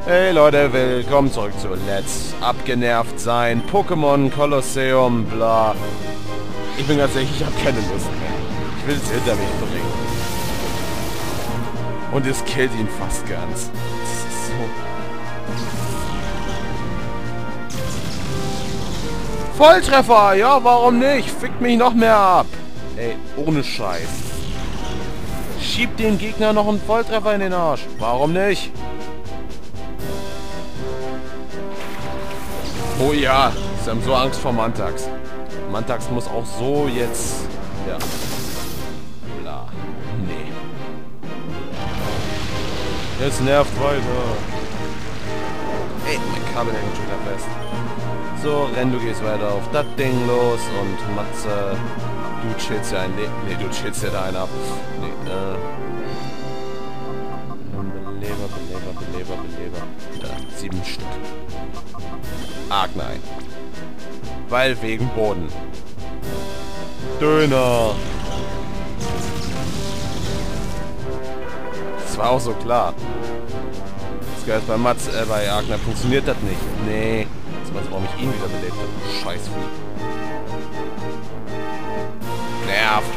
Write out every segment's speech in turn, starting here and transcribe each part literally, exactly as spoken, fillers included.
Hey Leute, willkommen zurück zu Let's Abgenervt sein. Pokémon Kolosseum, bla. Ich bin ganz ehrlich, ich habe keine Lust mehr. Ich will es hinter mich bringen. Und es killt ihn fast ganz. Das ist so... Volltreffer! Ja, warum nicht? Fickt mich noch mehr ab. Ey, ohne Scheiß. Schiebt den Gegner noch einen Volltreffer in den Arsch. Warum nicht? Oh ja, sie haben so Angst vor Mantax. Mantax muss auch so jetzt... Ja. Bla. Nee. Jetzt nervt weiter. Ey, mein Kabel hängt schon wieder fest. So, Renn, du gehst weiter auf das Ding los und Matze, du chillst ja ein Leben. Nee, du chillst ja da einen ab. Nee, äh... Beleber, Beleber, Beleber, Beleber. Da, sieben Stück. Argnine. Weil wegen Boden. Döner. Das war auch so klar. Das gehört bei Mats, äh, bei Argnine funktioniert das nicht. Nee. Das weiß, warum ich ihn wieder belebt habe. Scheißvieh. Nervt.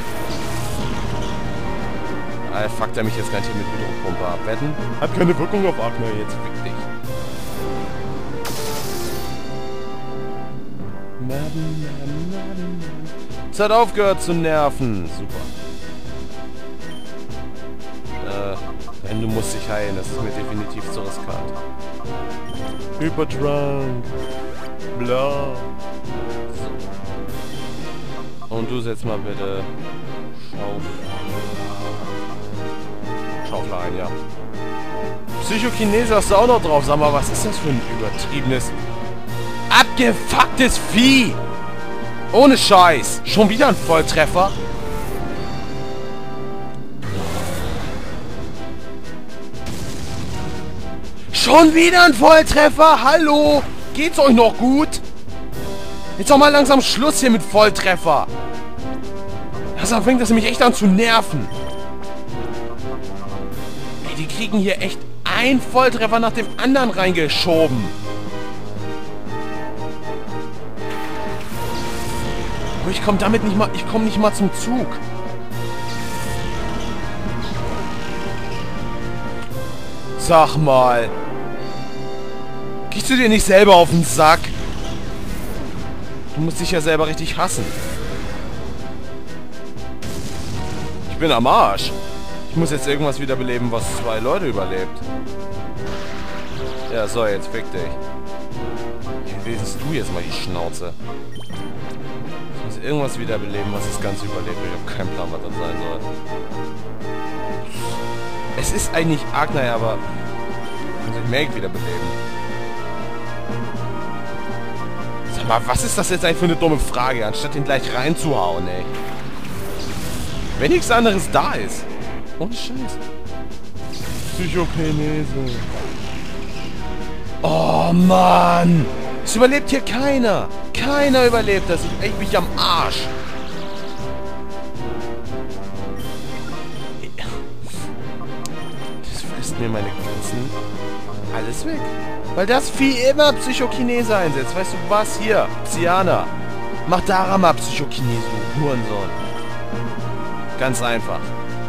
Ah, fuckt er mich jetzt gar nicht mit Hydropumpe ab. Wetten? Hat keine Wirkung auf Argnine, jetzt fick dich. Es hat aufgehört zu nerven. Super. Äh, wenn du musst dich heilen, das ist mir definitiv zu riskant. Hyperdrunk. Bla. So. Und du setz mal bitte Schaufel. Schaufel ein, ja. Psychokinese hast du auch noch drauf. Sag mal, was ist das für ein übertriebenes... Abgefucktes Vieh! Ohne Scheiß! Schon wieder ein Volltreffer? Schon wieder ein Volltreffer? Hallo? Geht's euch noch gut? Jetzt auch mal langsam Schluss hier mit Volltreffer. Langsam fängt das nämlich echt an zu nerven. Ey, die kriegen hier echt einen Volltreffer nach dem anderen reingeschoben. Aber ich komme damit nicht mal, ich komme nicht mal zum Zug. Sag mal. Gehst du dir nicht selber auf den Sack? Du musst dich ja selber richtig hassen. Ich bin am Arsch. Ich muss jetzt irgendwas wiederbeleben, was zwei Leute überlebt. Ja, so, jetzt fick dich. Wie willst du jetzt mal die Schnauze? Ich muss irgendwas wiederbeleben, was das Ganze überlebt. Ich habe keinen Plan, was das sein soll. Es ist eigentlich Argnine, aber muss ich Meg wiederbeleben. Sag mal, was ist das jetzt eigentlich für eine dumme Frage, anstatt ihn gleich reinzuhauen, ey? Wenn nichts anderes da ist. Ohne Scheiß. Psychokinese. Oh Mann! Es überlebt hier keiner! Keiner überlebt das! Ich echt mich am Arsch! Das frisst mir meine ganzen... Alles weg. Weil das Vieh immer Psychokinese einsetzt. Weißt du was? Hier, Psyana. Mach daran mal Psychokinese, du Hurensohn. Ganz einfach.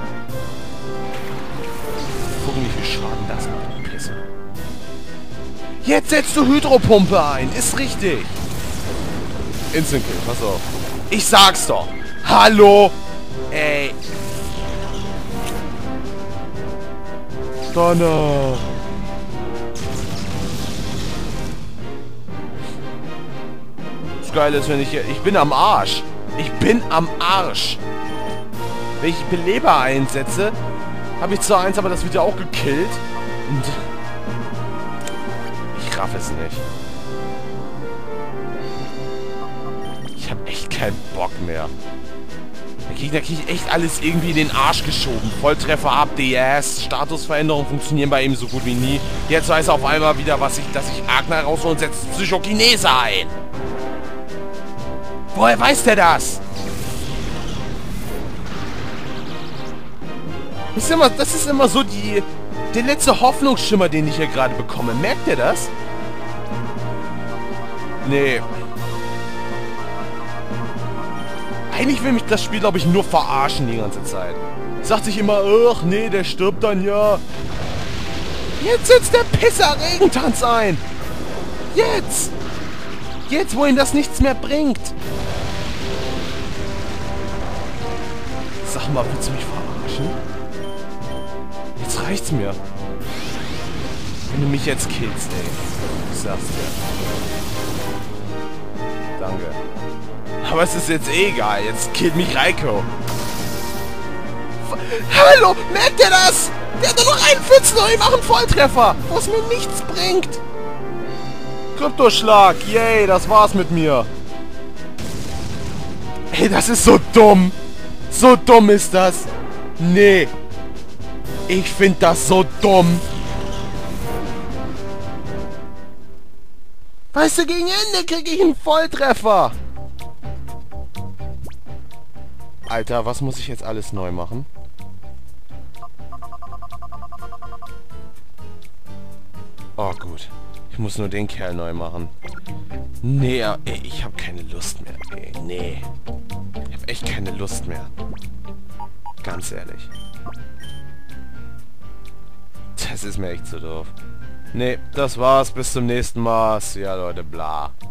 Gucken, wie viel Schaden das macht, Pisse. Jetzt setzt du Hydropumpe ein. Ist richtig. Instant Kill, pass auf. Ich sag's doch. Hallo. Ey. Donner. Das Geile ist, wenn ich hier... Ich bin am Arsch. Ich bin am Arsch. Wenn ich Beleber einsetze, habe ich zwar eins, aber das wird ja auch gekillt. Und... Ich raff es nicht. Ich habe echt keinen Bock mehr. Der Gegner kriegt echt alles irgendwie in den Arsch geschoben. Volltreffer ab, D S, Statusveränderungen funktionieren bei ihm so gut wie nie. Jetzt weiß er auf einmal wieder, was ich, dass ich Argnine raushole und setzt Psychokinese ein. Woher weiß der das? Das ist immer, das ist immer so die... Der letzte Hoffnungsschimmer, den ich hier gerade bekomme. Merkt ihr das? Nee. Eigentlich will mich das Spiel, glaube ich, nur verarschen die ganze Zeit. Sagt sich immer, ach nee, der stirbt dann ja. Jetzt setzt der Pisser Regentanz ein. Jetzt. Jetzt, wo ihm das nichts mehr bringt. Sag mal, willst du mich verarschen? Jetzt reicht's mir. Wenn du mich jetzt killst, ey. Ich sag's dir. Danke. Aber es ist jetzt eh egal. Jetzt killt mich Reiko. Hallo, merkt ihr das? Der hat nur noch einen Pfützen und ich mache einen Volltreffer. Was mir nichts bringt. Kryptoschlag. Yay, das war's mit mir. Ey, das ist so dumm. So dumm ist das. Nee. Ich finde das so dumm. Weißt du, gegen Ende kriege ich einen Volltreffer. Alter, was muss ich jetzt alles neu machen? Oh, gut. Ich muss nur den Kerl neu machen. Nee, ey, ich habe keine Lust mehr. Ey, nee. Ich habe echt keine Lust mehr. Ganz ehrlich. Das ist mir echt zu doof. Nee, das war's. Bis zum nächsten Mal. Ja, Leute, bla.